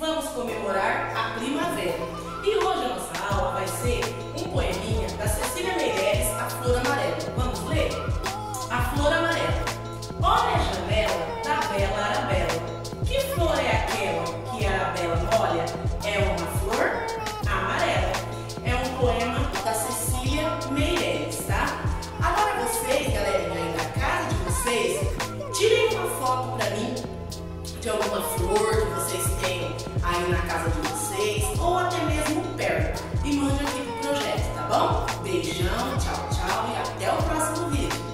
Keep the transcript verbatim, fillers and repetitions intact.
vamos comemorar a primavera. E hoje a nossa aula vai ser um poeminha da Cecília Meirelles, A Flor Amarela. Vamos ler? A Flor Amarela. Olha a janela da bela Arabella. Que flor é aquela que a Arabella molha? É uma flor amarela. É um poema da Cecília Meirelles, tá? Agora vocês, galerinha, aí da casa de vocês, tirem uma foto pra mim de alguma flor que vocês tenham aí na casa de vocês ou até mesmo perto e mande aqui pro projeto, tá bom? Beijão, tchau, tchau e até o próximo vídeo.